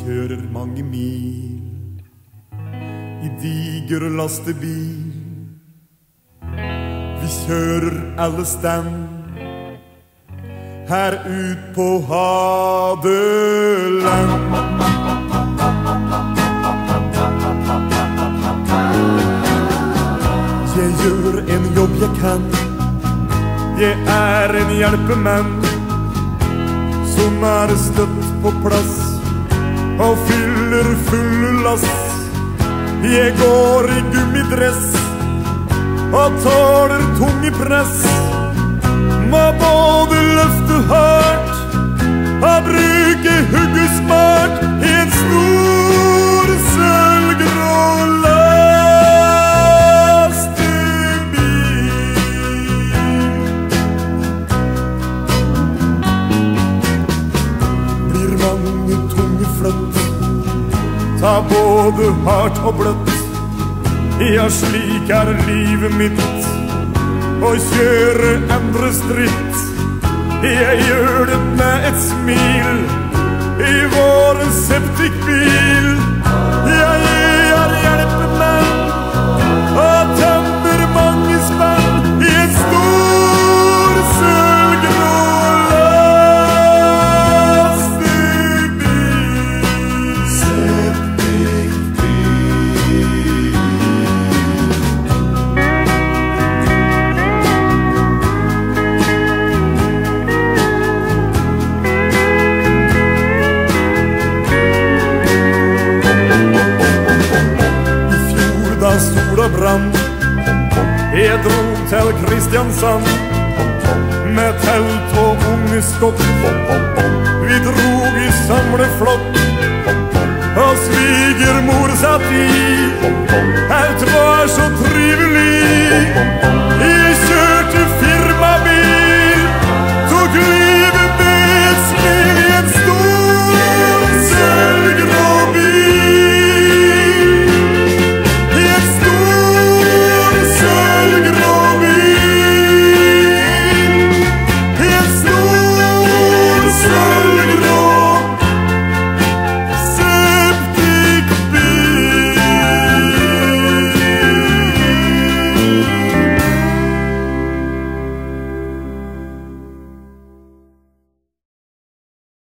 kjører mange mil i diger lastebil. Vi kjører alle stand her ut på Hadeland. Jeg gjør en jobb jeg kan. Jeg er en hjelpemann som er støtt på plass og fyller fulle lass. Jeg går i gummidress og tåler tunge press. Må både løfte hardt og bruke hugget smart i en stor sølvgrå lastebil. Blir mange tunge flytt, ta både hardt og bløtt. Ja, slik er livet mitt, å kjøre andre stritt. Jeg gjør det med et smil i vår septikbil. Jeg er hjelpemann og tømmer mange spann i en stor sølvgrå brann. Jeg dro til Kristiansand med telt og unge skott. Vi drog i samleflokk og svigermor satt i. Alt var så trivelig.